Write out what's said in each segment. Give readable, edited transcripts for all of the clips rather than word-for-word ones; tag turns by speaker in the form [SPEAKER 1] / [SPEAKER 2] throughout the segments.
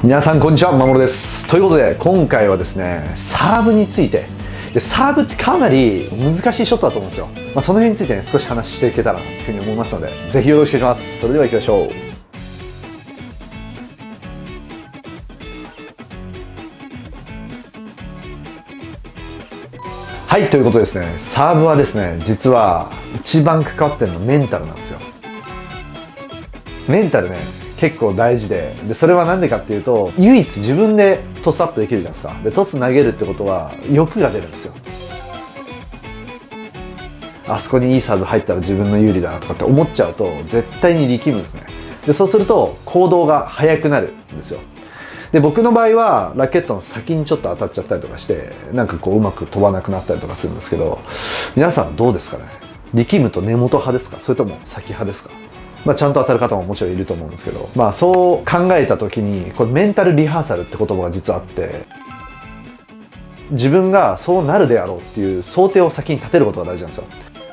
[SPEAKER 1] 皆さんこんにちは、まもるです。ということで今回はですね、サーブについて。でサーブってかなり難しいショットだと思うんですよ。その辺についてね、少し話していけたらなというふうに思いますので、ぜひよろしくお願いします。それでは行きましょう。はい、ということですね、サーブはですね、実は一番関わってるのはメンタルなんですよ。メンタルね、結構大事で、それは何でかっていうと、唯一自分でトスアップできるじゃないですか。でトス投げるってことは欲が出るんですよ。あそこにいいサーブ入ったら自分の有利だなとかって思っちゃうと絶対に力むんですね。でそうすると行動が速くなるんですよ。で僕の場合はラケットの先にちょっと当たっちゃったりとかしてなんかこううまく飛ばなくなったりとかするんですけど、皆さんどうですかね。力むと根元派ですか、それとも先派ですか。ちゃんと当たる方ももちろんいると思うんですけど、そう考えた時にこれメンタルリハーサルって言葉が実はあって、自分がそうなるであろうっていう想定を先に立てることが大事なんですよ。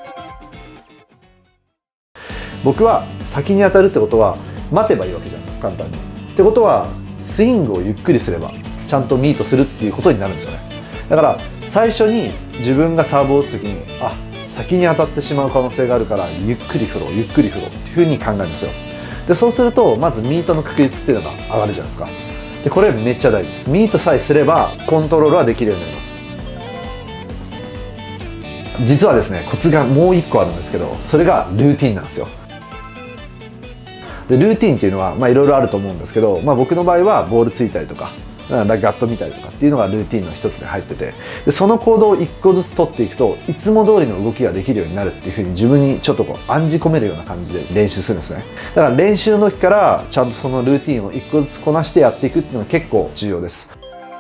[SPEAKER 1] 僕は先に当たるってことは待てばいいわけじゃないですか、簡単に。ってことはスイングをゆっくりすればちゃんとミートするっていうことになるんですよね。だから最初に自分がサーブを打つ時に先に当たってしまう可能性があるからゆっくり振ろうゆっくり振ろうっていうふうに考えるんですよ。でそうするとまずミートの確率っていうのが上がるじゃないですか。でこれめっちゃ大事です。ミートさえすればコントロールはできるようになります。実はですね、コツがもう一個あるんですけど、それがルーティンなんですよ。でルーティンっていうのはいろいろあると思うんですけど、僕の場合はボールついたりとかガット見たりとかっていうのがルーティンの一つに入ってて、でその行動を一個ずつ取っていくといつも通りの動きができるようになるっていうふうに自分にちょっとこう暗示込めるような感じで練習するんですね。だから練習の時からちゃんとそのルーティンを一個ずつこなしてやっていくっていうのが結構重要です。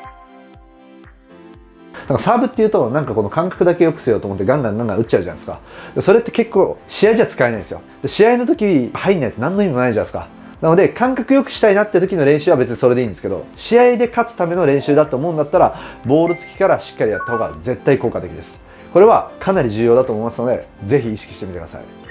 [SPEAKER 1] サーブっていうとなんかこの感覚だけ良くせようと思ってガンガン打っちゃうじゃないですか。それって結構試合じゃ使えないんですよ。で試合の時入んないと何の意味もないじゃないですか。なので感覚良くしたいなって時の練習は別にそれでいいんですけど、試合で勝つための練習だと思うんだったらボール付きからしっかりやった方が絶対効果的です。これはかなり重要だと思いますので、ぜひ意識してみてください。